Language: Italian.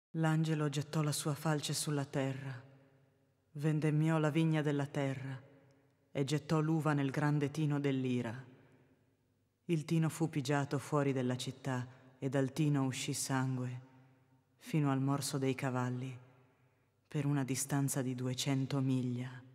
L'angelo gettò la sua falce sulla terra, vendemmiò la vigna della terra e gettò l'uva nel grande tino dell'ira. Il tino fu pigiato fuori della città e dal tino uscì sangue fino al morso dei cavalli per una distanza di 200 miglia.